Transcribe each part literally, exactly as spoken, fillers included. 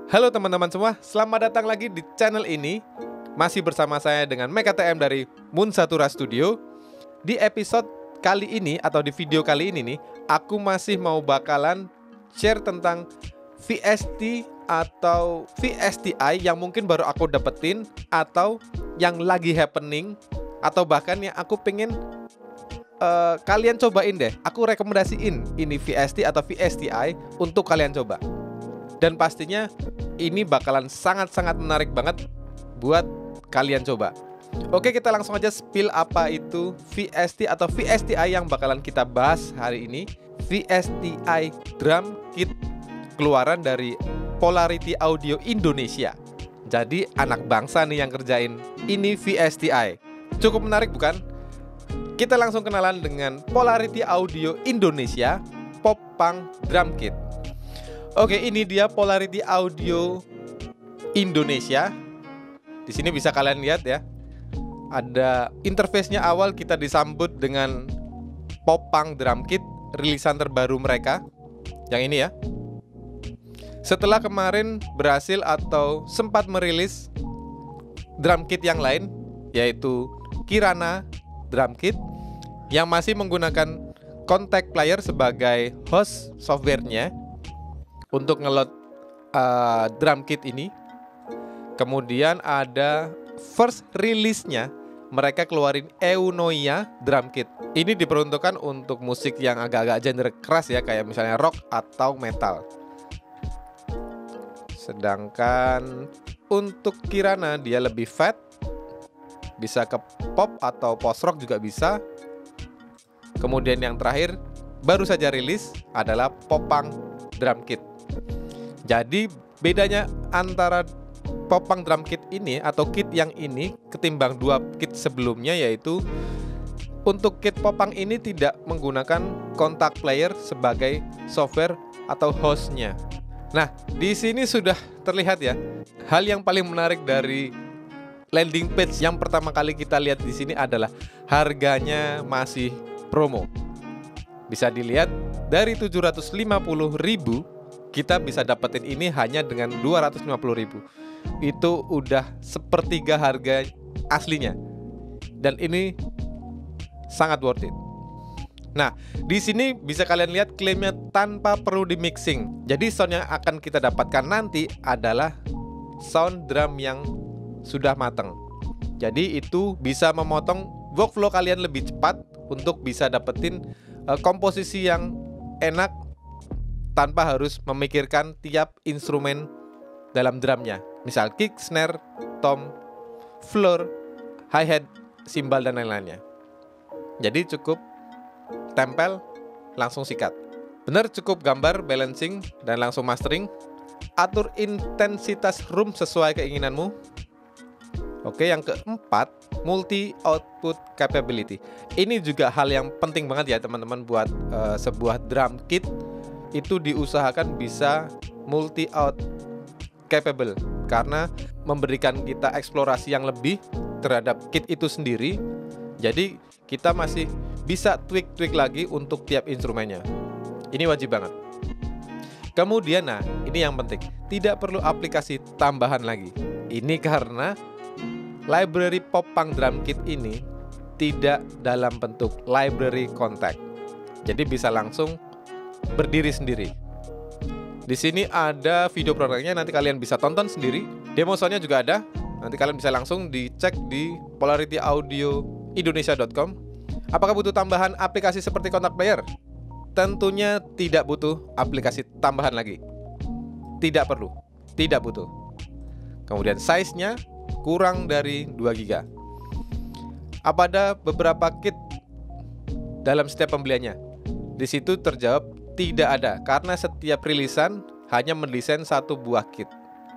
Halo teman-teman semua, selamat datang lagi di channel ini. Masih bersama saya dengan Meka T M dari Munsatura Studio. Di episode kali ini atau di video kali ini nih, aku masih mau bakalan share tentang V S T atau V S T I yang mungkin baru aku dapetin, atau yang lagi happening, atau bahkan yang aku pengen uh, kalian cobain deh. Aku rekomendasiin ini V S T atau V S T I untuk kalian coba. Dan pastinya ini bakalan sangat-sangat menarik banget buat kalian coba. Oke, kita langsung aja spill apa itu V S T atau V S T I yang bakalan kita bahas hari ini. V S T I Drum Kit keluaran dari Polarity Audio Indonesia. Jadi anak bangsa nih yang kerjain ini V S T I. Cukup menarik bukan? Kita langsung kenalan dengan Polarity Audio Indonesia Pop Punk Drum Kit. Oke, ini dia Polarity Audio Indonesia. Di sini bisa kalian lihat ya. Ada interface-nya, awal kita disambut dengan Pop Punk Drum Kit, rilisan terbaru mereka. Yang ini ya. Setelah kemarin berhasil atau sempat merilis drum kit yang lain, yaitu Kirana Drum Kit, yang masih menggunakan Kontakt Player sebagai host software-nya untuk ngeload uh, drum kit ini. Kemudian ada first release-nya, mereka keluarin Eunoia Drum Kit. Ini diperuntukkan untuk musik yang agak-agak genre keras ya, kayak misalnya rock atau metal. Sedangkan untuk Kirana dia lebih fat, bisa ke pop atau post rock juga bisa. Kemudian yang terakhir baru saja rilis adalah Pop Punk Drum Kit. Jadi bedanya antara Pop Punk Drum Kit ini atau kit yang ini ketimbang dua kit sebelumnya, yaitu untuk kit Pop Punk ini tidak menggunakan Kontakt Player sebagai software atau hostnya. Nah, di sini sudah terlihat ya, hal yang paling menarik dari landing page yang pertama kali kita lihat di sini adalah harganya masih promo. Bisa dilihat dari tujuh ratus lima puluh ribu kita bisa dapetin ini hanya dengan dua ratus lima puluh ribu. Itu udah sepertiga harga aslinya. Dan ini sangat worth it. Nah, di sini bisa kalian lihat klaimnya tanpa perlu di mixing. Jadi sound yang akan kita dapatkan nanti adalah sound drum yang sudah matang. Jadi itu bisa memotong workflow kalian lebih cepat untuk bisa dapetin uh, komposisi yang enak tanpa harus memikirkan tiap instrumen dalam drumnya. Misal kick, snare, tom, floor, hi-hat, cymbal, dan lain-lainnya. Jadi cukup tempel, langsung sikat. Bener, cukup gambar, balancing, dan langsung mastering. Atur intensitas room sesuai keinginanmu. Oke, yang keempat, multi output capability. Ini juga hal yang penting banget ya teman-teman buat uh, sebuah drum kit. Itu diusahakan bisa multi out capable, karena memberikan kita eksplorasi yang lebih terhadap kit itu sendiri. Jadi kita masih bisa tweak-tweak lagi untuk tiap instrumennya. Ini wajib banget. Kemudian, nah ini yang penting, tidak perlu aplikasi tambahan lagi. Ini karena library Pop Punk Drum Kit ini tidak dalam bentuk library Kontakt. Jadi bisa langsung berdiri sendiri. Di sini ada video produknya, nanti kalian bisa tonton sendiri. Demo soundnya juga ada. Nanti kalian bisa langsung dicek di polarity audio indonesia dot com. Apakah butuh tambahan aplikasi seperti Kontakt Player? Tentunya tidak butuh aplikasi tambahan lagi. Tidak perlu, tidak butuh. Kemudian size-nya kurang dari dua giga. Apa ada beberapa kit dalam setiap pembeliannya? Di situ terjawab tidak ada, karena setiap rilisan hanya mendesain satu buah kit.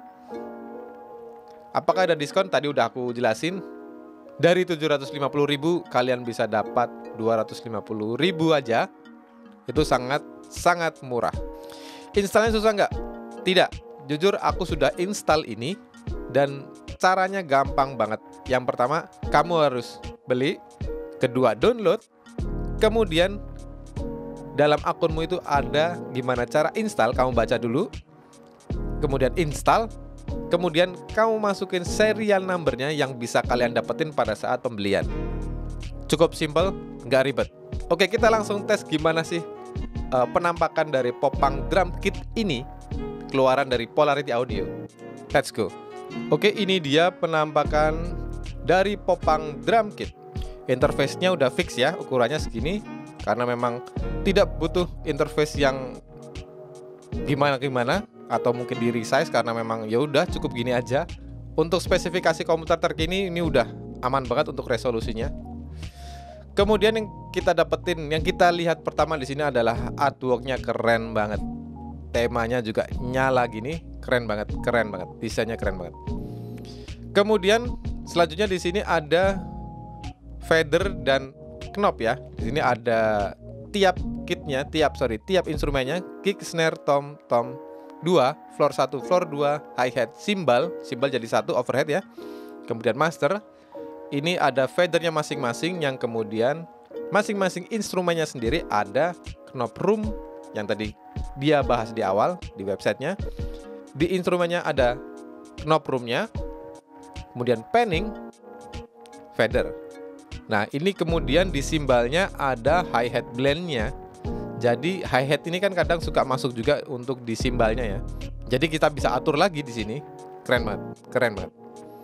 Apakah ada diskon? Tadi udah aku jelasin. Dari tujuh ratus lima puluh ribu kalian bisa dapat dua ratus lima puluh ribu aja. Itu sangat sangat murah. Installnya susah nggak? Tidak. Jujur aku sudah install ini dan caranya gampang banget. Yang pertama, kamu harus beli. Kedua, download. Kemudian dalam akunmu itu ada gimana cara install, kamu baca dulu. kemudian install, kemudian kamu masukin serial numbernya yang bisa kalian dapetin pada saat pembelian. Cukup simple, nggak ribet. Oke, kita langsung tes gimana sih uh, penampakan dari Popang Drum Kit ini, keluaran dari Polarity Audio. Let's go. Oke, ini dia penampakan dari Popang Drum Kit. Interface-nya udah fix ya, ukurannya segini, karena memang tidak butuh interface yang gimana-gimana atau mungkin di resize, karena memang ya udah cukup gini aja. Untuk spesifikasi komputer terkini ini udah aman banget untuk resolusinya. Kemudian yang kita dapetin, yang kita lihat pertama di sini adalah artwork-nya keren banget. Temanya juga nyala gini, keren banget, keren banget, desainnya keren banget. Kemudian selanjutnya di sini ada fader dan knob ya. Di sini ada tiap kitnya, tiap sorry, tiap instrumennya, kick, snare, tom, tom dua, floor satu, floor dua, hi-hat, cymbal, cymbal jadi satu, overhead ya. Kemudian master. Ini ada fadernya masing-masing, yang kemudian masing-masing instrumennya sendiri ada knob room yang tadi dia bahas di awal di websitenya. Di instrumennya ada knob roomnya, kemudian panning, fader. Nah ini kemudian di simbalnya ada hi-hat blendnya. Jadi hi-hat ini kan kadang suka masuk juga untuk di simbalnya ya. Jadi kita bisa atur lagi di sini. Keren banget, keren banget.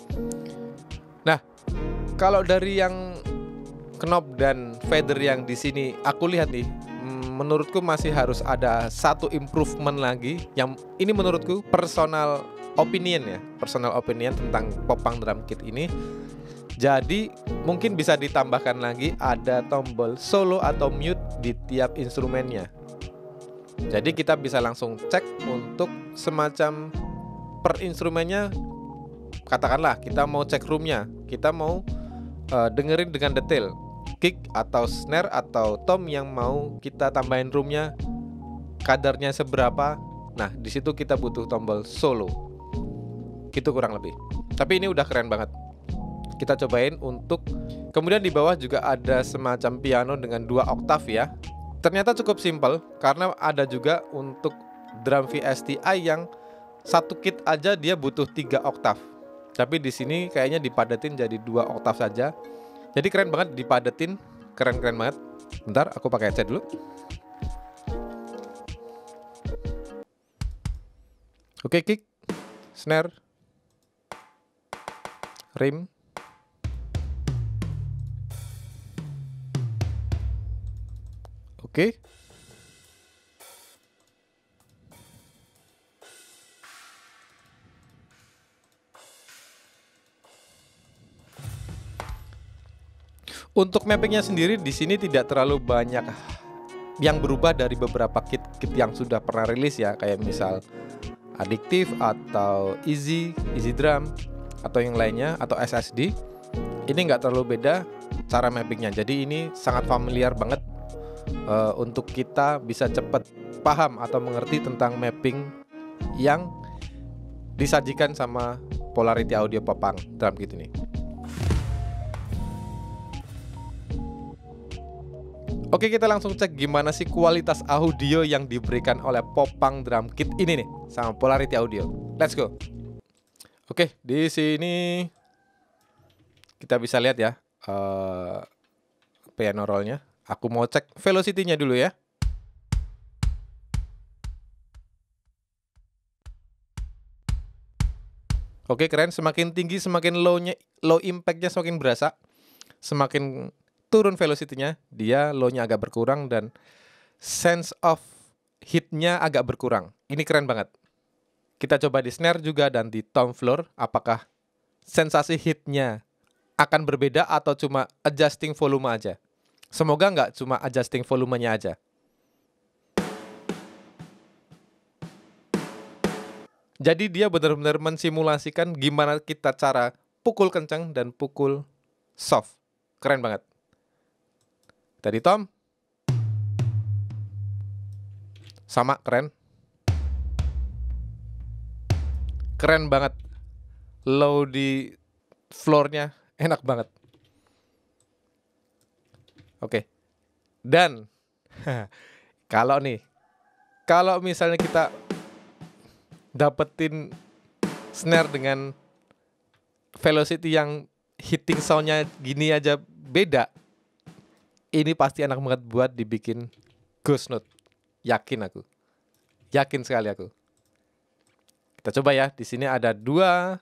Nah, kalau dari yang knob dan fader yang di sini aku lihat nih, menurutku masih harus ada satu improvement lagi. Yang ini menurutku personal opinion ya, personal opinion tentang Popang Drum Kit ini. Jadi mungkin bisa ditambahkan lagi ada tombol solo atau mute di tiap instrumennya. Jadi kita bisa langsung cek untuk semacam per instrumennya. Katakanlah kita mau cek roomnya, kita mau uh, dengerin dengan detail kick atau snare atau tom yang mau kita tambahin roomnya, kadarnya seberapa. Nah di situ kita butuh tombol solo. Itu kurang lebih. Tapi ini udah keren banget. Kita cobain untuk, kemudian di bawah juga ada semacam piano dengan dua oktav ya. Ternyata cukup simple karena ada juga untuk drum V S T I yang satu kit aja dia butuh tiga oktav. Tapi di sini kayaknya dipadetin jadi dua oktav saja. Jadi keren banget dipadetin, keren-keren banget. Bentar, aku pakai headset dulu. Oke, kick, snare, rim. Oke. Untuk mappingnya sendiri di sini tidak terlalu banyak yang berubah dari beberapa kit-kit yang sudah pernah rilis ya, kayak misal Addictive atau Easy, Easy Drum atau yang lainnya, atau S S D. Ini nggak terlalu beda cara mappingnya. Jadi ini sangat familiar banget uh, untuk kita bisa cepat paham atau mengerti tentang mapping yang disajikan sama Polarity Audio Popang Drum Kit ini. Oke, kita langsung cek gimana sih kualitas audio yang diberikan oleh Popang Drum Kit ini nih sama Polarity Audio. Let's go. Oke, di sini kita bisa lihat ya uh, piano roll-nya. Aku mau cek velocity-nya dulu ya. Oke, keren. Semakin tinggi, semakin low-nya, low impact-nya semakin berasa. Semakin turun velocity-nya, dia low-nya agak berkurang dan sense of hit-nya agak berkurang. Ini keren banget. Kita coba di snare juga dan di tom floor, apakah sensasi hit-nya akan berbeda atau cuma adjusting volume aja. Semoga nggak cuma adjusting volumenya aja. Jadi dia benar-benar mensimulasikan gimana kita cara pukul kencang dan pukul soft. Keren banget. Tadi tom sama, keren. Keren banget. Low di floor-nya enak banget. Oke. Dan kalau nih, kalau misalnya kita dapetin snare dengan velocity yang hitting soundnya gini aja beda, ini pasti enak banget buat dibikin ghost note. Yakin aku, yakin sekali aku. Kita coba ya. Di sini ada dua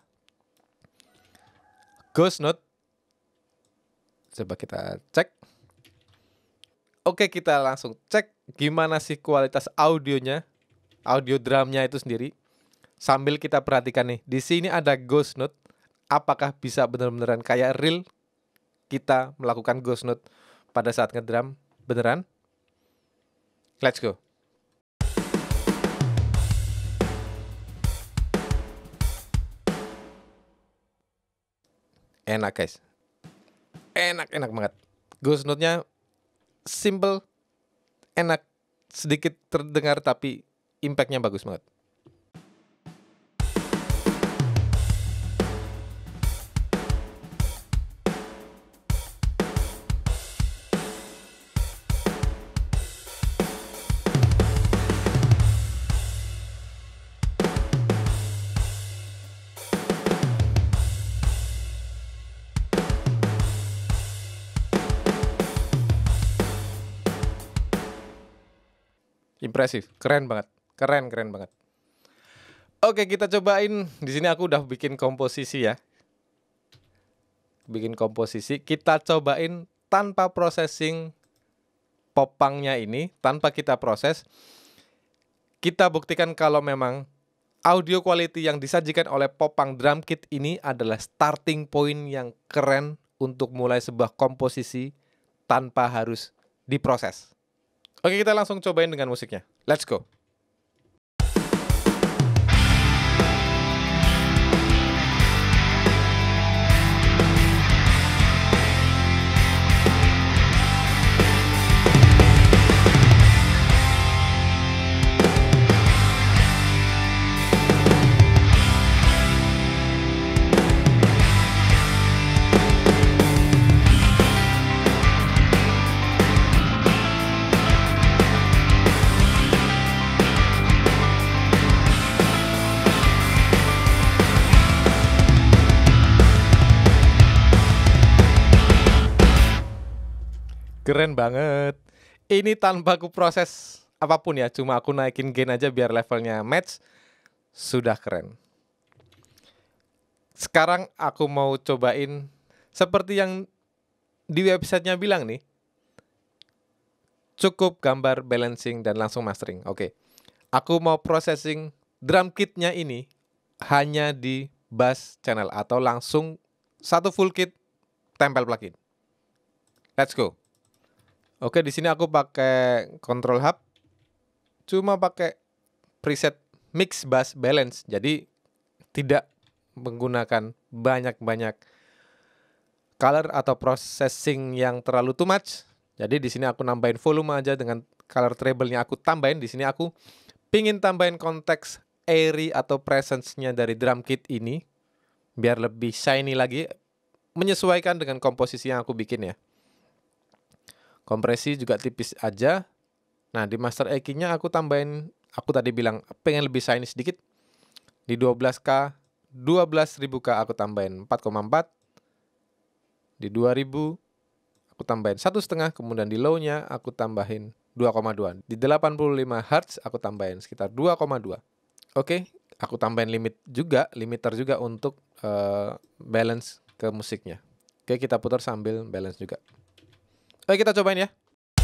ghost note. Coba kita cek. Oke, kita langsung cek gimana sih kualitas audionya, audio drumnya itu sendiri. Sambil kita perhatikan nih, di sini ada ghost note. Apakah bisa bener-beneran kayak real kita melakukan ghost note pada saat ngedrum beneran? Let's go. Enak guys, enak enak banget. Ghost note-nya simple, enak, sedikit terdengar tapi impact-nya bagus banget. Impresif, keren banget, keren keren banget. Oke, kita cobain. Di sini aku udah bikin komposisi ya, bikin komposisi. Kita cobain tanpa processing popangnya ini, tanpa kita proses. Kita buktikan kalau memang audio quality yang disajikan oleh popang drum kit ini adalah starting point yang keren untuk mulai sebuah komposisi tanpa harus diproses. Oke, kita langsung cobain dengan musiknya. Let's go. Keren banget. Ini tanpa aku proses apapun ya, cuma aku naikin gain aja biar levelnya match. Sudah keren. Sekarang aku mau cobain seperti yang di websitenya bilang nih. Cukup gambar balancing dan langsung mastering. Oke. Aku mau processing drum kitnya ini hanya di bass channel atau langsung satu full kit tempel plugin. Let's go. Oke, di sini aku pakai control hub, cuma pakai preset mix bass balance, jadi tidak menggunakan banyak-banyak color atau processing yang terlalu too much. Jadi di sini aku nambahin volume aja dengan color treble-nya aku tambahin. Di sini aku pingin tambahin konteks airy atau presence-nya dari drum kit ini biar lebih shiny lagi, menyesuaikan dengan komposisi yang aku bikin ya. Kompresi juga tipis aja. Nah, di master E Q-nya aku tambahin, aku tadi bilang pengen lebih shiny sedikit. Di dua belas K, dua belas ribu K aku tambahin empat koma empat. Di dua ribu aku tambahin satu setengah, kemudian di low-nya aku tambahin dua koma dua. Di delapan puluh lima hertz aku tambahin sekitar dua koma dua. Oke, aku tambahin limit juga, limiter juga untuk uh, balance ke musiknya. Oke, kita putar sambil balance juga. Oke, kita cobain ya.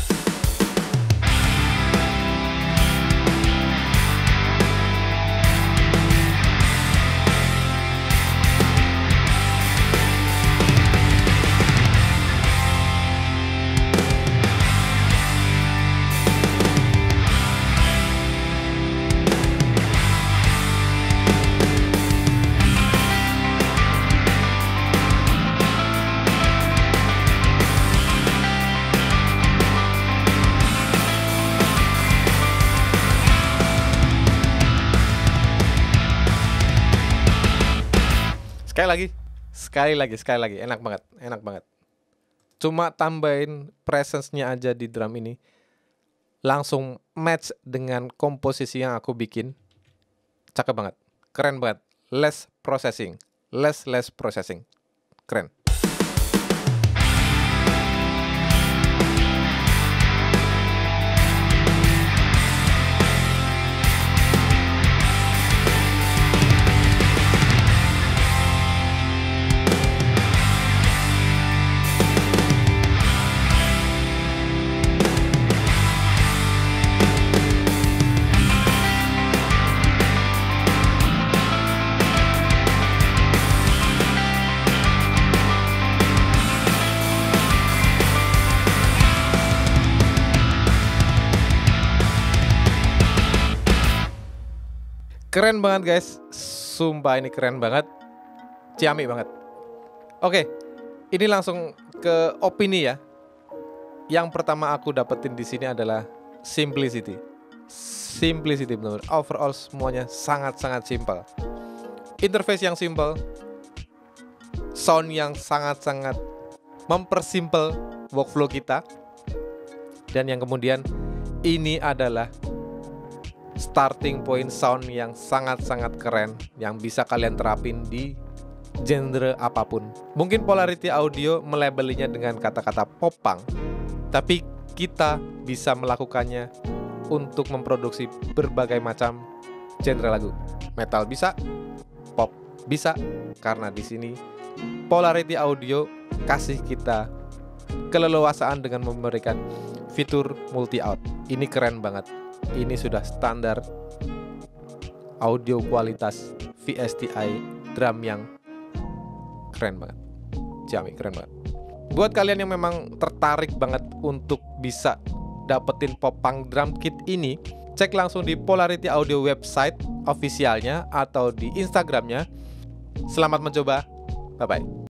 Sekali lagi, sekali lagi, sekali lagi, enak banget, enak banget. Cuma tambahin presence-nya aja di drum ini, langsung match dengan komposisi yang aku bikin, cakep banget. Keren banget. Less processing. Less less processing. Keren. Keren banget guys, sumpah ini keren banget, ciamik banget. Oke, ini langsung ke opini ya. Yang pertama aku dapetin di sini adalah simplicity. Simplicity benar-benar. Overall semuanya sangat-sangat simple. Interface yang simple, sound yang sangat-sangat mempersimpel workflow kita, dan yang kemudian ini adalah starting point sound yang sangat-sangat keren yang bisa kalian terapin di genre apapun. Mungkin Polarity Audio melabelinya dengan kata-kata popang, tapi kita bisa melakukannya untuk memproduksi berbagai macam genre lagu. Metal bisa, pop bisa, karena di sini Polarity Audio kasih kita keleluasaan dengan memberikan fitur multi out. Ini keren banget. Ini sudah standar audio kualitas V S T I drum yang keren banget. Ciamik, keren banget. Buat kalian yang memang tertarik banget untuk bisa dapetin popang drum kit ini, cek langsung di Polarity Audio website officialnya atau di Instagramnya. Selamat mencoba, bye bye.